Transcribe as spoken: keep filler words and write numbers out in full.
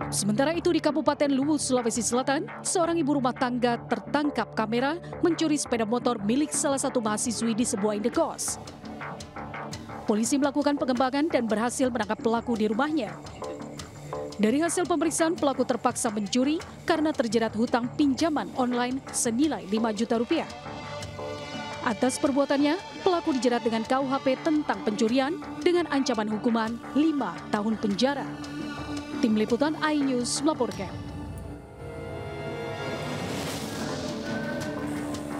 Sementara itu di Kabupaten Luwu, Sulawesi Selatan, seorang ibu rumah tangga tertangkap kamera mencuri sepeda motor milik salah satu mahasiswi di sebuah indekos. Polisi melakukan pengembangan dan berhasil menangkap pelaku di rumahnya. Dari hasil pemeriksaan, pelaku terpaksa mencuri karena terjerat hutang pinjaman online senilai lima juta rupiah. Atas perbuatannya, pelaku dijerat dengan K U H P tentang pencurian dengan ancaman hukuman lima tahun penjara. Tim Liputan iNews melaporkan.